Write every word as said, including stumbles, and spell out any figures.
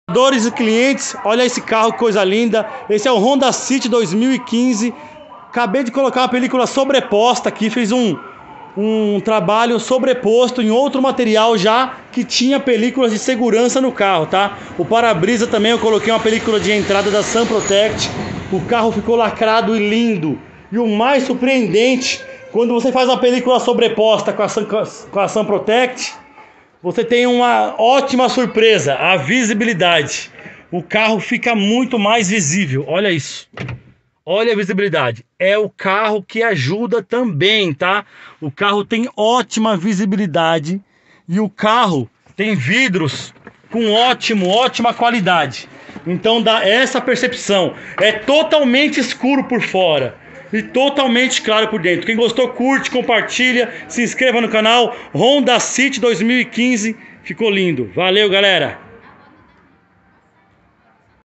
Compradores e clientes, olha esse carro, coisa linda. Esse é o Honda City dois mil e quinze. Acabei de colocar uma película sobreposta aqui, fiz um, um trabalho sobreposto em outro material já que tinha películas de segurança no carro, tá? O para-brisa também eu coloquei uma película de entrada da Sun Protect. O carro ficou lacrado e lindo. E o mais surpreendente, quando você faz uma película sobreposta com a Sun, com a Sun Protect, você tem uma ótima surpresa, a visibilidade. O carro fica muito mais visível, olha isso. Olha a visibilidade, é o carro que ajuda também, tá? O carro tem ótima visibilidade e o carro tem vidros com ótimo, ótima qualidade. Então dá essa percepção, é totalmente escuro por fora e totalmente claro por dentro. Quem gostou, curte, compartilha, se inscreva no canal. Honda City dois mil e quinze, ficou lindo. Valeu, galera!